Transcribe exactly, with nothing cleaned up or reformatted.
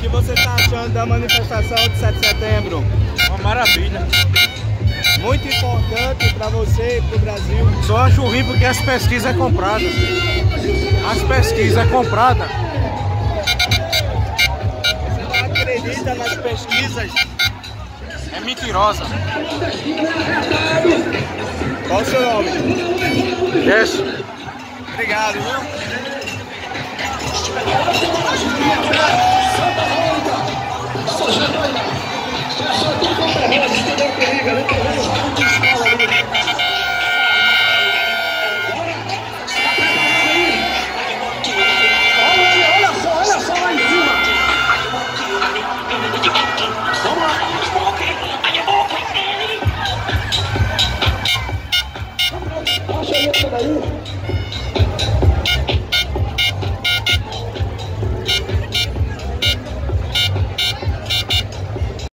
que você está achando da manifestação de sete de setembro? Uma maravilha. Muito importante para você e para o Brasil. Só acho ruim porque as pesquisas é comprada. As pesquisas é comprada. Você não acredita nas pesquisas? É mentirosa. Qual o seu nome? Yes. Obrigado, viu? Só já vai dar. Só já tem pra mim, mas isso não é perigo, né?